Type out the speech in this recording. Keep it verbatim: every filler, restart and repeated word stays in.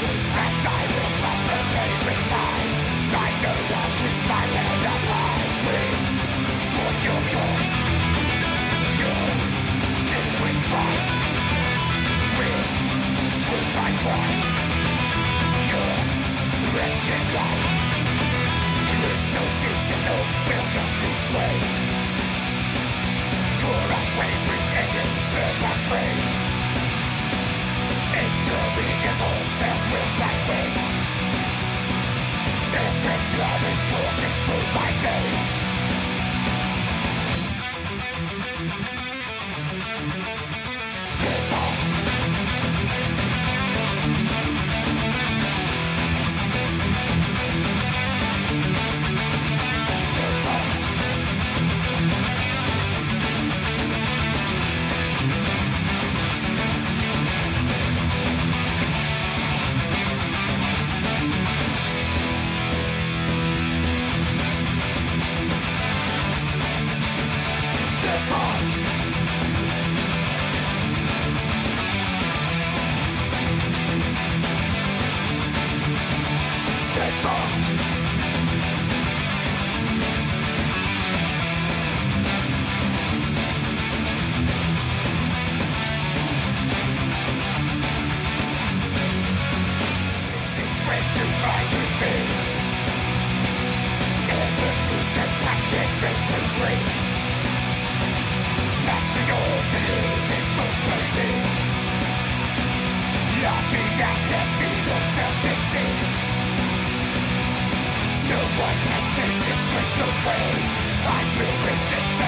and I will suffer pain with time. I know I'll keep my head up high. Win for your cause, your sacred strife. With truth I crush your wretched life. It's so deep the soul will not be swayed. Tore up wavering edges, birds are afraid. Enduring as old as winds and waves. Every blood is coursing through my veins. Stay fast. Stay fast. Laughing at their feeble self-deceit. No one can take this strength away. I will resist.